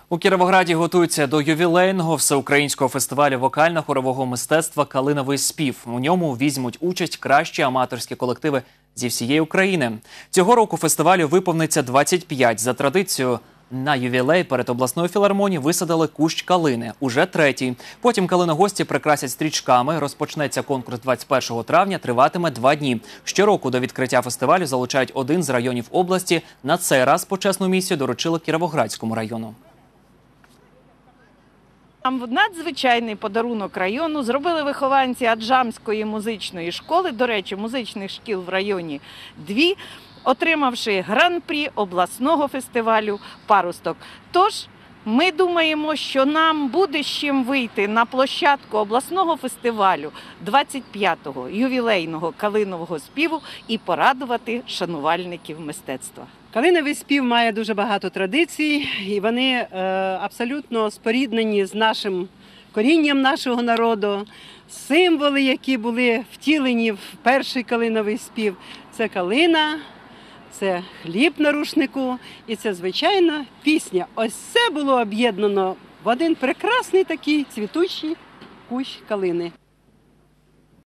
У Кіровограді готуються до ювілейного всеукраїнського фестивалю вокально-хорового мистецтва «Калиновий спів». У ньому візьмуть участь кращі аматорські колективи зі всієї України. Цього року фестивалю виповниться 25. За традицією, на ювілей перед обласною філармонією висадили кущ калини. Уже третій. Потім калиногості прикрасять стрічками. Розпочнеться конкурс 21 травня, триватиме 2 дні. Щороку до відкриття фестивалю залучають один з районів області. На цей раз почесну місію доручили Кіровоградському району. Надзвичайний подарунок району зробили вихованці Аджамської музичної школи. До речі, музичних шкіл в районі 2, отримавши гран-прі обласного фестивалю «Паросток». Тож, ми думаємо, що нам буде з чим вийти на площадку обласного фестивалю 25-го ювілейного калинового співу і порадувати шанувальників мистецтва. Калиновий спів має дуже багато традицій, і вони абсолютно споріднені з нашим корінням нашого народу. Символи, які були втілені в перший калиновий спів – це калина, це хліб на рушнику і це, звичайно, пісня. Ось це було об'єднано в один прекрасний такий цвітучий кущ калини.